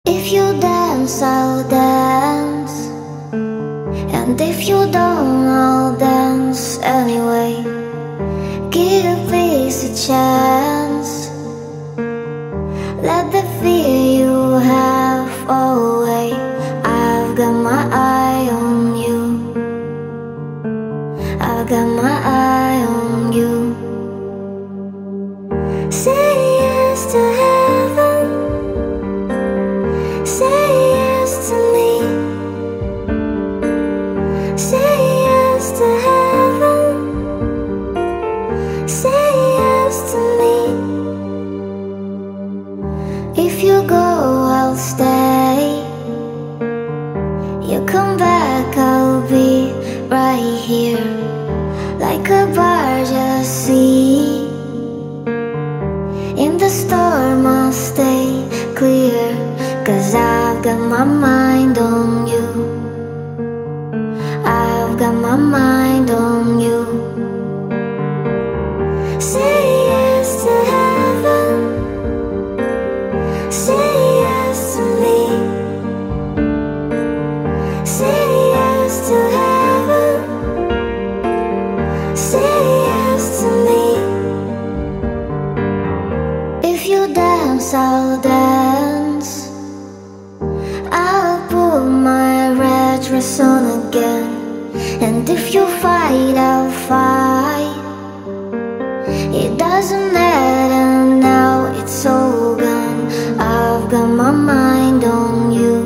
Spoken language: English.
If you dance, I'll dance, and if you don't, I'll dance anyway. Give peace a chance, let the fear you have fall away. I've got my eye on you, I've got my eye on you. Say yes to heaven, say yes to me, say yes to heaven, say yes to me. If you go, I'll stay. You come back, I'll be right here, like a barge at sea. In the storm, I'll stay clear, 'cause I've got my mind on you, I've got my mind on you. Say yes to heaven, say yes to me, say yes to heaven, say yes to me. If you dance, I'll dance, I'll put my red dress on again. And if you fight, I'll fight. It doesn't matter now, it's all gone. I've got my mind on you,